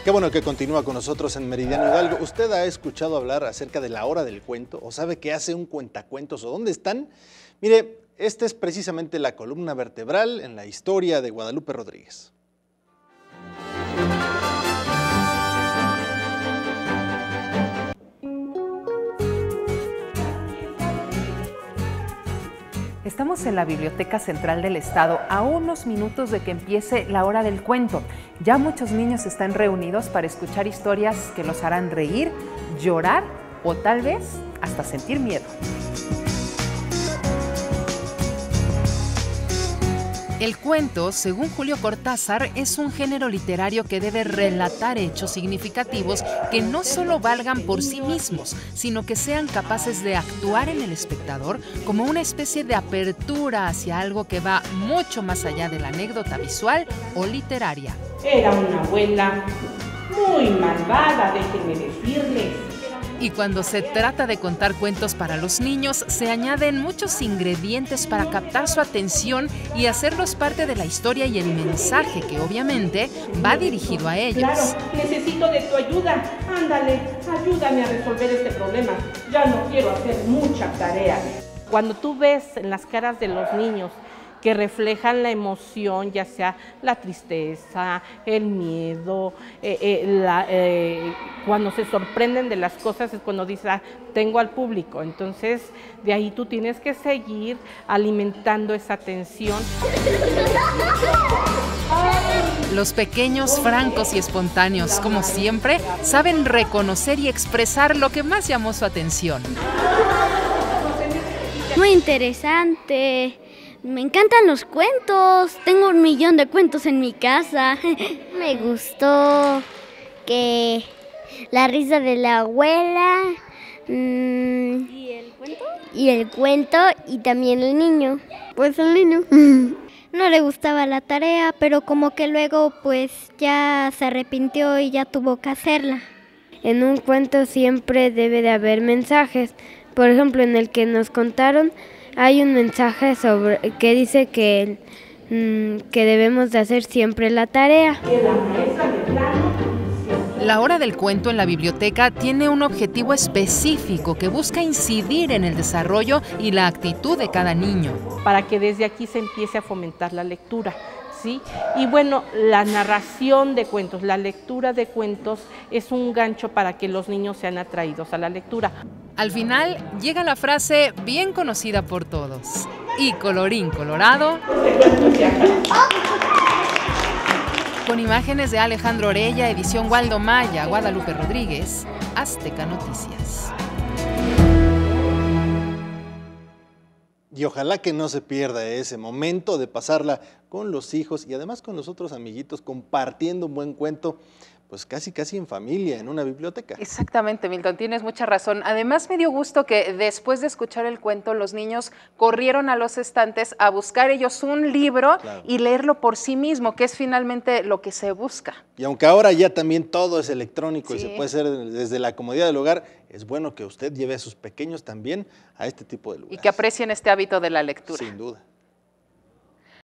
Qué bueno que continúa con nosotros en Meridiano Hidalgo. ¿Usted ha escuchado hablar acerca de la hora del cuento o sabe qué hace un cuentacuentos o dónde están? Mire, esta es precisamente la columna vertebral en la historia de Guadalupe Rodríguez. Estamos en la Biblioteca Central del Estado, a unos minutos de que empiece la hora del cuento. Ya muchos niños están reunidos para escuchar historias que los harán reír, llorar o tal vez hasta sentir miedo. El cuento, según Julio Cortázar, es un género literario que debe relatar hechos significativos que no solo valgan por sí mismos, sino que sean capaces de actuar en el espectador como una especie de apertura hacia algo que va mucho más allá de la anécdota visual o literaria. Era una abuela muy malvada, déjenme decirles. Y cuando se trata de contar cuentos para los niños, se añaden muchos ingredientes para captar su atención y hacerlos parte de la historia y el mensaje que obviamente va dirigido a ellos. Claro, necesito de tu ayuda. Ándale, ayúdame a resolver este problema. Ya no quiero hacer mucha tarea. Cuando tú ves en las caras de los niños que reflejan la emoción, ya sea la tristeza, el miedo, cuando se sorprenden de las cosas es cuando dices, tengo al público. Entonces, de ahí tú tienes que seguir alimentando esa atención. Los pequeños, francos y espontáneos, como siempre, saben reconocer y expresar lo que más llamó su atención. Muy interesante. Me encantan los cuentos, tengo 1.000.000 de cuentos en mi casa. Me gustó que la risa de la abuela, ¿y el cuento? Y el cuento y también el niño. Pues el niño no le gustaba la tarea, pero como que luego pues ya se arrepintió y ya tuvo que hacerla. En un cuento siempre debe de haber mensajes. Por ejemplo, en el que nos contaron, hay un mensaje que dice que debemos de hacer siempre la tarea. La hora del cuento en la biblioteca tiene un objetivo específico que busca incidir en el desarrollo y la actitud de cada niño. Para que desde aquí se empiece a fomentar la lectura, ¿sí? Y bueno, la narración de cuentos, la lectura de cuentos es un gancho para que los niños sean atraídos a la lectura. Al final llega la frase bien conocida por todos. Y colorín colorado, con imágenes de Alejandro Orella, edición Waldo Maya, Guadalupe Rodríguez, Azteca Noticias. Y ojalá que no se pierda ese momento de pasarla con los hijos y además con los otros amiguitos compartiendo un buen cuento, pues casi en familia, en una biblioteca. Exactamente, Milton, tienes mucha razón. Además me dio gusto que después de escuchar el cuento, los niños corrieron a los estantes a buscar ellos un libro y leerlo por sí mismo, que es finalmente lo que se busca. Y aunque ahora ya también todo es electrónico y se puede hacer desde la comodidad del hogar, es bueno que usted lleve a sus pequeños también a este tipo de lugares. Y que aprecien este hábito de la lectura. Sin duda.